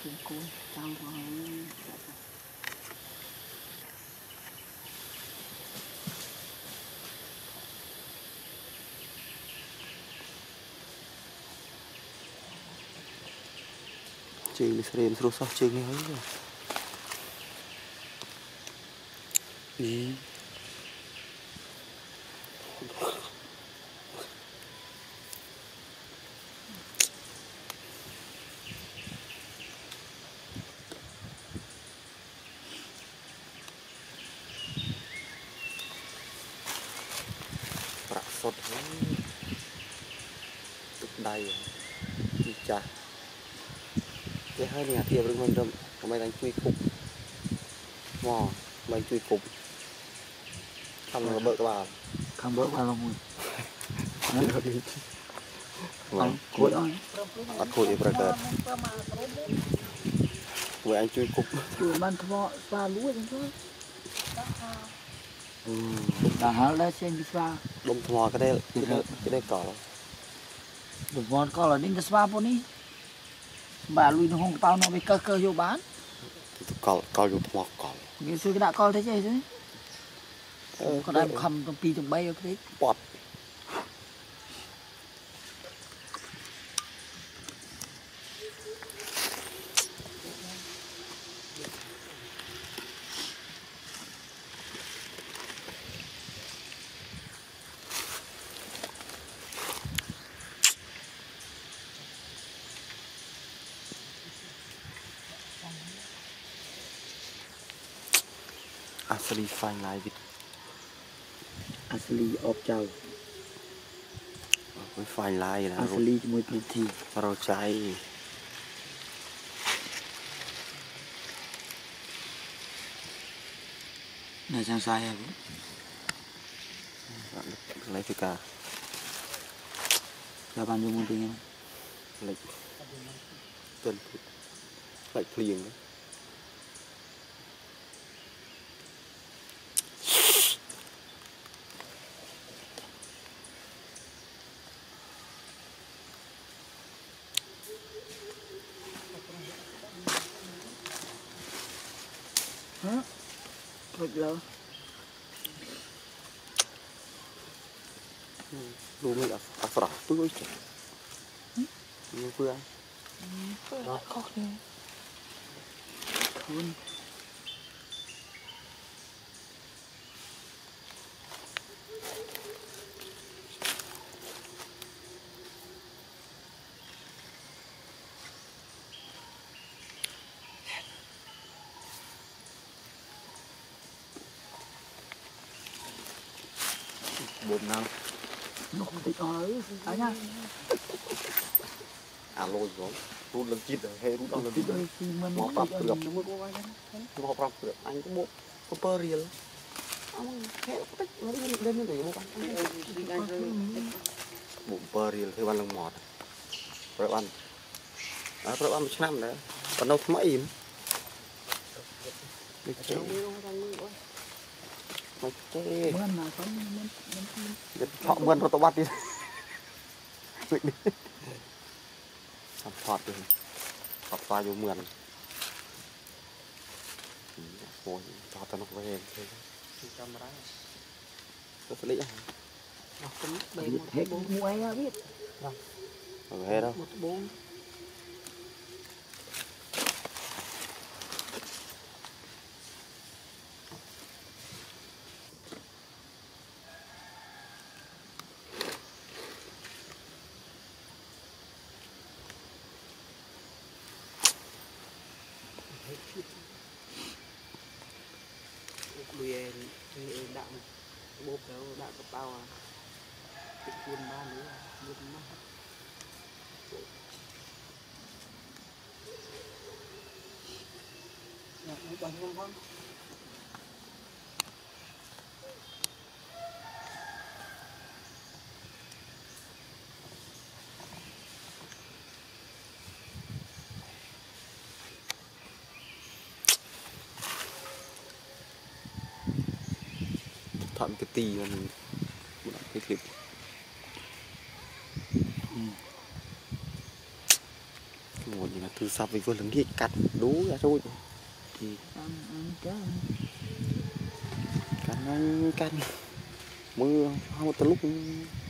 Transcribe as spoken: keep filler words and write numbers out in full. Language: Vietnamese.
chị lịch sử số sáu chị nghe rồi ý bạc sốt tức đầy đi chả cái hai nhà thiệp được mình râm có mấy đánh chui cục mò mấy chui cục không là bợ các bạn không bợ vào lòng vâng cối bắt cối để bật cờ với anh chui cục chui ban thọ pha lúa chẳng thôi đằng hở lên xem đi pha đông thò cái đây cái đây cái đây cỏ được ngon có là đến cái spa po ní bà lui nó không tao nó bị cơ cơ vô bán cỏ cỏ vô thò cỏ cái suy cái đã coi thấy chứ đấy còn đang khầm trong pi trong bay ở cái bọt asli fine lại vịt asli ốp trâu với fine lại là asli một thì rau trái này sang sai à lấy cái cả là bao nhiêu món tiền lấy tuần lấy liền đấy hả thôi lâu luôn mới là phở tôi chứ như vừa đó khó đi không bốn năm nó không thích nói à nha à lôi rồi rút lần chít rồi hay rút lần chít rồi mỏ tập được mỏ tập được anh có bộ có bơ riêng ông hệ tích nó lên lên để bộ anh bộ bơ riêng thì ban lần mọt rồi ăn à rồi ăn một năm nữa còn đâu thấm im họ mượn rồi tao bắt đi học thoát đi học pha vô mượn ôi cho tao nó về camera có phải lấy hết mua ai biết không hết đâu đuôi đạm bốp kéo đạm cấp bao à cái khuôn ba nữa một mắt bao nhiêu con thọn cái tì mà mình cái thịt ngồi như là từ sập vì vừa lưng kia cắt đú ra thôi thì ăn ăn cá cắn anh cắn mưa không một lúc